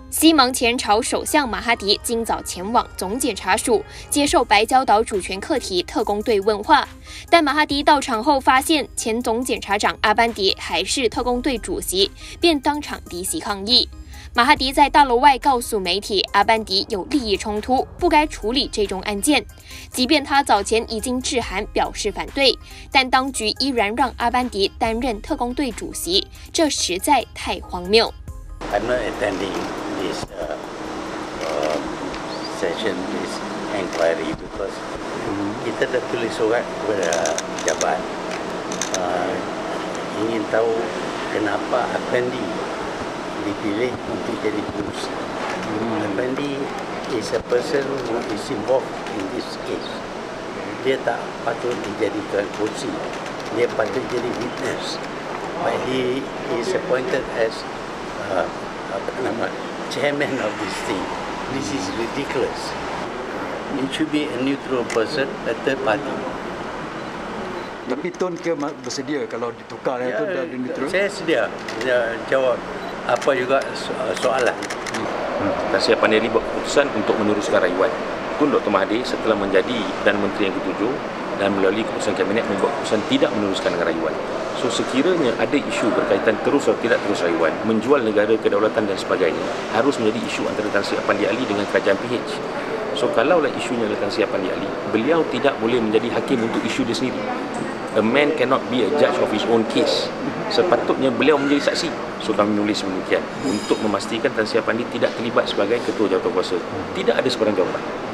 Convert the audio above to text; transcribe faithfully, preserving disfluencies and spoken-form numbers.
西蒙前朝首相马哈迪今早前往总检察署接受白礁岛主权课题特工队问话，但马哈迪到场后发现前总检察长阿班迪还是特工队主席，便当场离席抗议。马哈迪在大楼外告诉媒体，阿班迪有利益冲突，不该处理这宗案件。即便他早前已经致函表示反对，但当局依然让阿班迪担任特工队主席，这实在太荒谬。 I'm not attending this uh, uh, session, this inquiry because kita dah tulis surat kepada pejabat uh, ingin tahu kenapa Afandi dipilih untuk jadi penerusi. Hmm. Afandi is a person who is involved in this case. Dia tak patut dijadikan kerusi. Dia patut jadi witness. But he is appointed as uh, apa nama chairman of this thing. This is ridiculous. It should be a neutral person, a third party. Tapi Tun ke bersedia kalau ditukar ya, itu dari neutral? Saya sedia. Saya jawab apa juga soalan. Hmm. Tan Sri Apandi buat keputusan untuk meneruskan rayuan. Tun Doktor Mahathir setelah menjadi Perdana Menteri yang ketujuh dan melalui keputusan kabinet membuat keputusan tidak meneruskan rayuan. So sekiranya ada isu berkaitan terus atau tidak terus rayuan, menjual negara, kedaulatan dan sebagainya, harus menjadi isu antara Tan Sri Apandi Ali dengan kerajaan P H. So kalaulah isunya adalah Tan Sri Apandi Ali, beliau tidak boleh menjadi hakim untuk isu dia sendiri. A man cannot be a judge of his own case. Sepatutnya beliau menjadi saksi. So kami menulis demikian untuk memastikan Tan Sri Apandi tidak terlibat sebagai ketua jawatankuasa. Tidak ada sebarang jawapan.